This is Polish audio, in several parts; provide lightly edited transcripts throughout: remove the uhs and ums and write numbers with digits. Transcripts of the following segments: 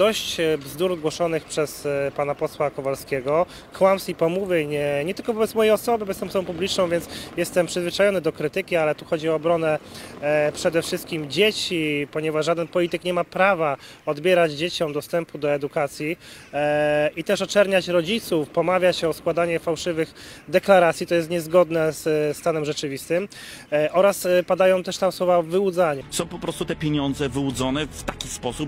Dość bzdur głoszonych przez pana posła Kowalskiego, kłamstw i pomówień, nie tylko wobec mojej osoby, bo jestem osobą publiczną, więc jestem przyzwyczajony do krytyki, ale tu chodzi o obronę przede wszystkim dzieci, ponieważ żaden polityk nie ma prawa odbierać dzieciom dostępu do edukacji i też oczerniać rodziców, pomawiać się o składanie fałszywych deklaracji, to jest niezgodne z stanem rzeczywistym, oraz padają też tam słowa o wyłudzaniu. Są po prostu te pieniądze wyłudzone w taki sposób,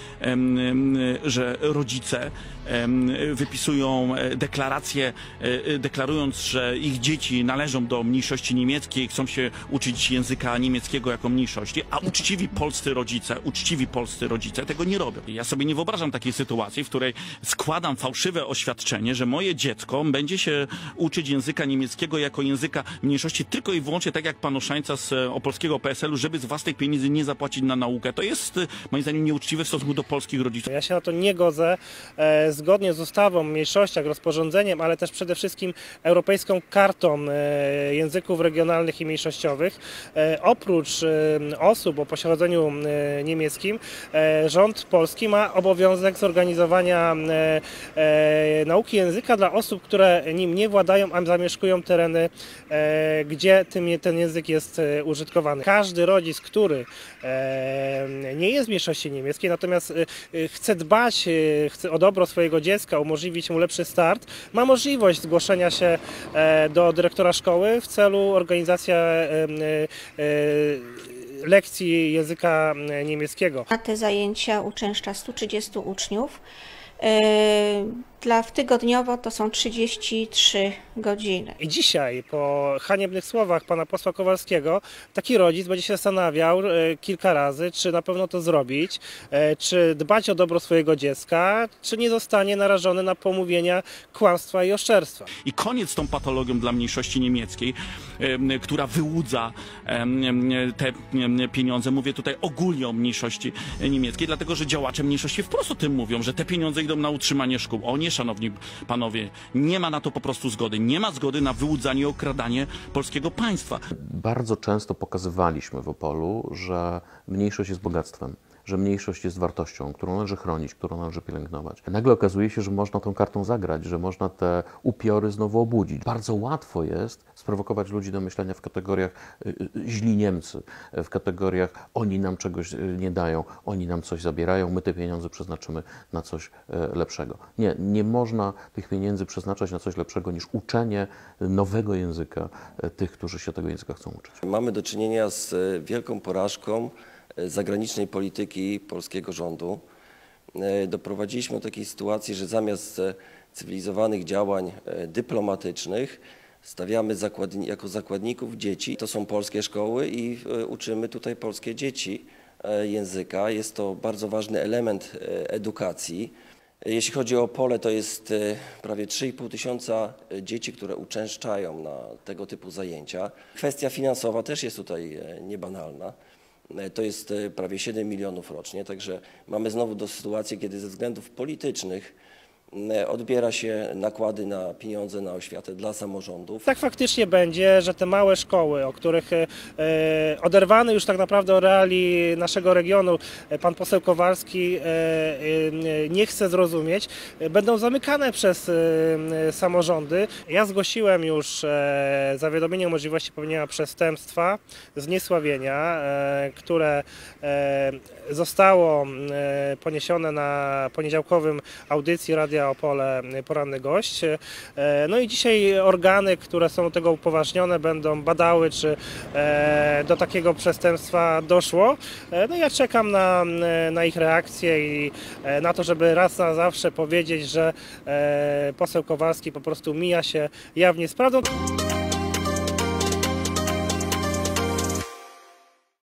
że rodzice wypisują deklaracje, deklarując, że ich dzieci należą do mniejszości niemieckiej, chcą się uczyć języka niemieckiego jako mniejszości, a uczciwi polscy rodzice tego nie robią. Ja sobie nie wyobrażam takiej sytuacji, w której składam fałszywe oświadczenie, że moje dziecko będzie się uczyć języka niemieckiego jako języka mniejszości tylko i wyłącznie tak jak pan Olszańca z opolskiego PSL-u, żeby z własnych pieniędzy nie zapłacić na naukę. To jest moim zdaniem nieuczciwe w stosunku do polskich rodziców. Ja się na to nie godzę. Zgodnie z ustawą o mniejszościach, rozporządzeniem, ale też przede wszystkim Europejską Kartą Języków Regionalnych i Mniejszościowych, oprócz osób o pochodzeniu niemieckim, rząd polski ma obowiązek zorganizowania nauki języka dla osób, które nim nie władają, a zamieszkują tereny, gdzie ten język jest użytkowany. Każdy rodzic, który nie jest z mniejszości niemieckiej, natomiast chce dbać o dobro swojego dziecka, umożliwić mu lepszy start, ma możliwość zgłoszenia się do dyrektora szkoły w celu organizacji lekcji języka niemieckiego. Na te zajęcia uczęszcza 130 uczniów. Tygodniowo to są 33 godziny. I dzisiaj, po haniebnych słowach pana posła Kowalskiego, taki rodzic będzie się zastanawiał kilka razy, czy na pewno to zrobić, czy dbać o dobro swojego dziecka, czy nie zostanie narażony na pomówienia, kłamstwa i oszczerstwa. I koniec z tą patologią dla mniejszości niemieckiej, która wyłudza te pieniądze. Mówię tutaj ogólnie o mniejszości niemieckiej, dlatego że działacze mniejszości wprost o tym mówią, że te pieniądze idą na utrzymanie szkół. O nie, szanowni panowie, nie ma na to po prostu zgody. Nie ma zgody na wyłudzanie i okradanie polskiego państwa. Bardzo często pokazywaliśmy w Opolu, że mniejszość jest bogactwem, że mniejszość jest wartością, którą należy chronić, którą należy pielęgnować. Nagle okazuje się, że można tą kartą zagrać, że można te upiory znowu obudzić. Bardzo łatwo jest sprowokować ludzi do myślenia w kategoriach źli Niemcy, w kategoriach oni nam czegoś nie dają, oni nam coś zabierają, my te pieniądze przeznaczymy na coś lepszego. Nie można tych pieniędzy przeznaczać na coś lepszego niż uczenie nowego języka tych, którzy się tego języka chcą uczyć. Mamy do czynienia z wielką porażką zagranicznej polityki polskiego rządu. Doprowadziliśmy do takiej sytuacji, że zamiast cywilizowanych działań dyplomatycznych stawiamy jako zakładników dzieci. To są polskie szkoły i uczymy tutaj polskie dzieci języka. Jest to bardzo ważny element edukacji. Jeśli chodzi o Opole, to jest prawie 3,5 tysiąca dzieci, które uczęszczają na tego typu zajęcia. Kwestia finansowa też jest tutaj niebanalna. To jest prawie 7 milionów rocznie, także mamy znowu do sytuacji, kiedy ze względów politycznych odbiera się nakłady na pieniądze na oświatę dla samorządów. Tak faktycznie będzie, że te małe szkoły, o których oderwany już tak naprawdę od realii naszego regionu pan poseł Kowalski nie chce zrozumieć, będą zamykane przez samorządy. Ja zgłosiłem już zawiadomienie o możliwości popełnienia przestępstwa, zniesławienia, które zostało poniesione na poniedziałkowym audycji Radia Opole Poranny Gość. No i dzisiaj organy, które są do tego upoważnione, będą badały, czy do takiego przestępstwa doszło. No ja czekam na ich reakcję i na to, żeby raz na zawsze powiedzieć, że poseł Kowalski po prostu mija się jawnie z prawdą.